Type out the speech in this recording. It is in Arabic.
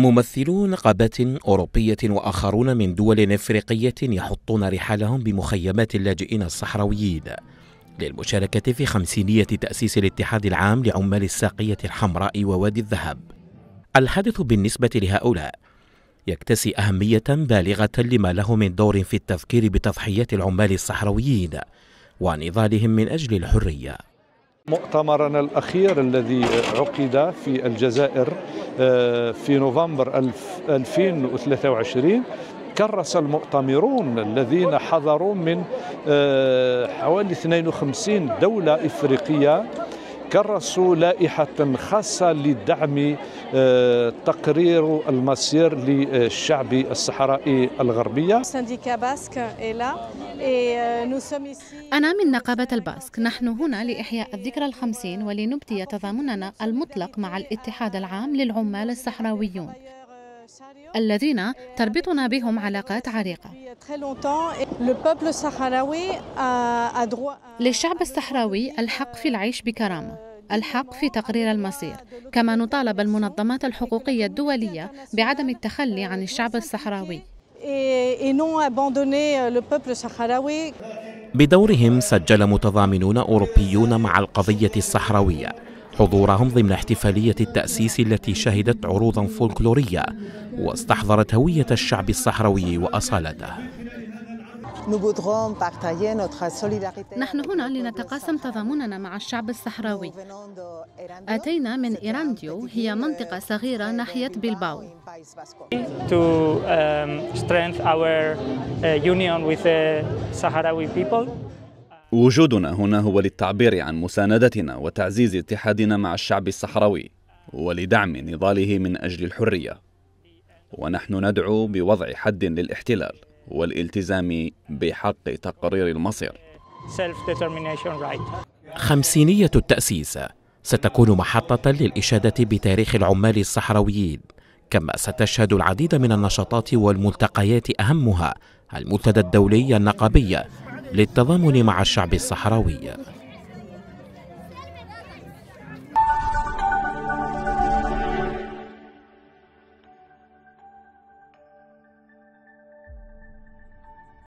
ممثلو نقابات أوروبية وآخرون من دول إفريقية يحطون رحالهم بمخيمات اللاجئين الصحراويين للمشاركة في 50 تأسيس الاتحاد العام لعمال الساقية الحمراء ووادي الذهب. الحدث بالنسبة لهؤلاء يكتسي أهمية بالغة لما له من دور في التذكير بتضحيات العمال الصحراويين ونضالهم من أجل الحرية. مؤتمرنا الأخير الذي عقد في الجزائر في نوفمبر 2023 كرس المؤتمرون الذين حضروا من حوالي 52 دولة إفريقية كرسوا لائحة خاصة لدعم تقرير المصير للشعب الصحرائي الغربية. أنا من نقابة الباسك. نحن هنا لإحياء الذكرى ال50 ولنبدي تضامننا المطلق مع الاتحاد العام للعمال الصحراويون الذين تربطنا بهم علاقات عريقة. للشعب الصحراوي الحق في العيش بكرامة، الحق في تقرير المصير، كما نطالب المنظمات الحقوقية الدولية بعدم التخلي عن الشعب الصحراوي. بدورهم سجل متضامنون أوروبيون مع القضية الصحراوية حضورهم ضمن احتفالية التأسيس التي شهدت عروضا فولكلورية واستحضرت هوية الشعب الصحراوي وأصالته. نحن هنا لنتقاسم تضامننا مع الشعب الصحراوي. أتينا من إيرانديو، هي منطقة صغيرة ناحية بلباو. وجودنا هنا هو للتعبير عن مساندتنا وتعزيز اتحادنا مع الشعب الصحراوي ولدعم نضاله من أجل الحرية، ونحن ندعو بوضع حد للاحتلال والالتزام بحق تقرير المصير. 50 التأسيس ستكون محطة للإشادة بتاريخ العمال الصحراويين، كما ستشهد العديد من النشاطات والملتقيات أهمها المنتدى الدولي النقابي للتضامن مع الشعب الصحراوي.